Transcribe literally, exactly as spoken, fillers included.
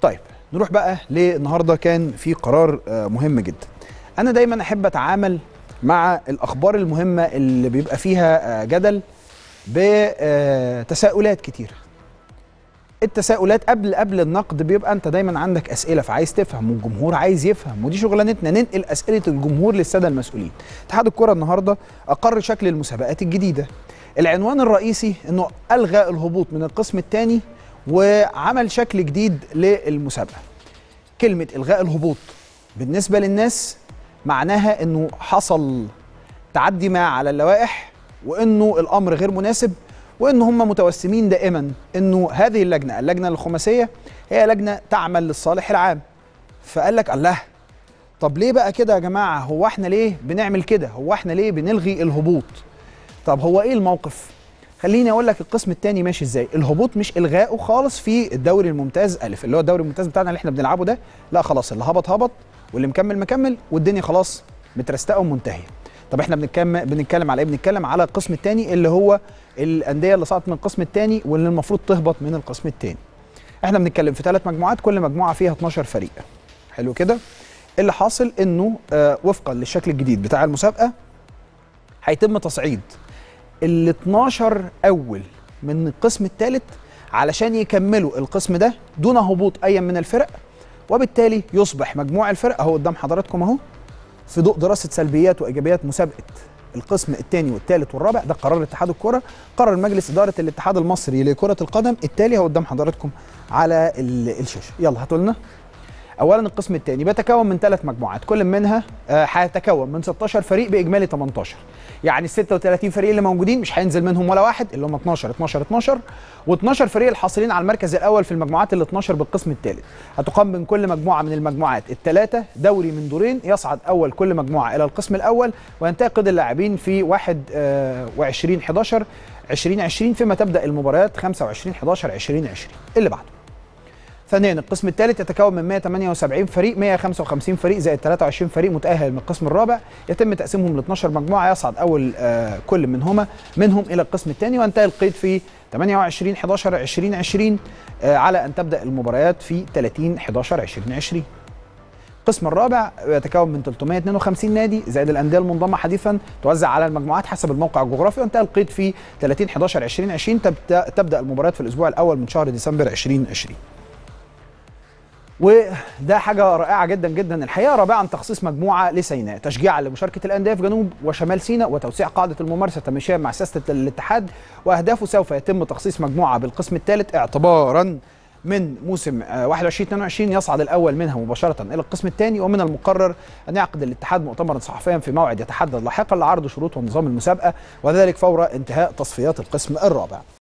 طيب نروح بقى للنهارده. كان في قرار مهم جدا. انا دايما احب اتعامل مع الاخبار المهمه اللي بيبقى فيها جدل بتساؤلات كتير. التساؤلات قبل قبل النقد بيبقى انت دايما عندك اسئله، فعايز تفهم والجمهور عايز يفهم، ودي شغلانتنا، ننقل اسئله الجمهور للساده المسؤولين. اتحاد الكره النهارده اقر شكل المسابقات الجديده. العنوان الرئيسي انه الغى الهبوط من القسم الثاني وعمل شكل جديد للمسابقه. كلمه الغاء الهبوط بالنسبه للناس معناها انه حصل تعدي ما على اللوائح، وانه الامر غير مناسب، وان هم متوسمين دائما انه هذه اللجنه اللجنه الخماسيه هي لجنه تعمل للصالح العام. فقال لك الله، طب ليه بقى كده يا جماعه؟ هو احنا ليه بنعمل كده؟ هو احنا ليه بنلغي الهبوط؟ طب هو ايه الموقف؟ خليني اقول لك القسم الثاني ماشي ازاي. الهبوط مش الغائه خالص في الدوري الممتاز الف، اللي هو الدوري الممتاز بتاعنا اللي احنا بنلعبه ده. لا خلاص، اللي هبط هبط واللي مكمل مكمل والدنيا خلاص مترستقه ومنتهيه. طب احنا بنتكلم بنتكلم على ايه؟ بنتكلم على القسم الثاني اللي هو الانديه اللي صعدت من القسم الثاني واللي المفروض تهبط من القسم الثاني. احنا بنتكلم في ثلاث مجموعات، كل مجموعه فيها اتناشر فريق. حلو كده؟ اللي حاصل انه آه وفقا للشكل الجديد بتاع المسابقه هيتم تصعيد ال اتناشر اول من القسم الثالث علشان يكملوا القسم ده دون هبوط اي من الفرق، وبالتالي يصبح مجموع الفرق اهو قدام حضراتكم اهو، في ضوء دراسه سلبيات وايجابيات مسابقه القسم الثاني والثالث والرابع. ده قرار اتحاد الكره، قرر مجلس اداره الاتحاد المصري لكره القدم التالي اهو قدام حضراتكم على الشاشه. يلا هاتوا لنا. اولا القسم الثاني بيتكون من ثلاث مجموعات، كل منها هيتكون من ستاشر فريق باجمالي تمنتاشر. يعني ال ستة وتلاتين فريق اللي موجودين مش هينزل منهم ولا واحد، اللي هم اتناشر اتناشر اتناشر، و12 فريق الحاصلين على المركز الاول في المجموعات ال اتناشر بالقسم الثالث. هتقام من كل مجموعه من المجموعات الثلاثه دوري من دورين، يصعد اول كل مجموعه الى القسم الاول، وينتهي قيد اللاعبين في واحد وعشرين حداشر عشرين عشرين، فيما تبدا المباريات خمسة وعشرين حداشر عشرين عشرين. اللي بعده. ثانيا القسم الثالث يتكون من مية وتمانية وسبعين فريق، مية وخمسة وخمسين فريق زائد تلاتة وعشرين فريق متأهل من القسم الرابع، يتم تقسيمهم ل اتناشر مجموعة، يصعد أول آه كل منهما منهم إلى القسم الثاني، وينتهي القيد في تمانية وعشرين حداشر عشرين عشرين آه على أن تبدأ المباريات في تلاتين حداشر عشرين عشرين. القسم الرابع يتكون من تلتمية واتنين وخمسين نادي زائد الأندية المنضمة حديثا، توزع على المجموعات حسب الموقع الجغرافي، وينتهي القيد في تلاتين حداشر عشرين عشرين. تبدأ, تبدأ المباريات في الأسبوع الأول من شهر ديسمبر عشرين عشرين. وده حاجه رائعه جدا جدا الحقيقه. رابعا تخصيص مجموعه لسيناء تشجيعا لمشاركه الانديه في جنوب وشمال سيناء وتوسيع قاعده الممارسه تماشيا مع سياسه الاتحاد واهدافه. سوف يتم تخصيص مجموعه بالقسم الثالث اعتبارا من موسم واحد وعشرين اتنين وعشرين، يصعد الاول منها مباشره الى القسم الثاني. ومن المقرر ان يعقد الاتحاد مؤتمرا صحفيا في موعد يتحدد لاحقا لعرض شروط ونظام المسابقه، وذلك فور انتهاء تصفيات القسم الرابع.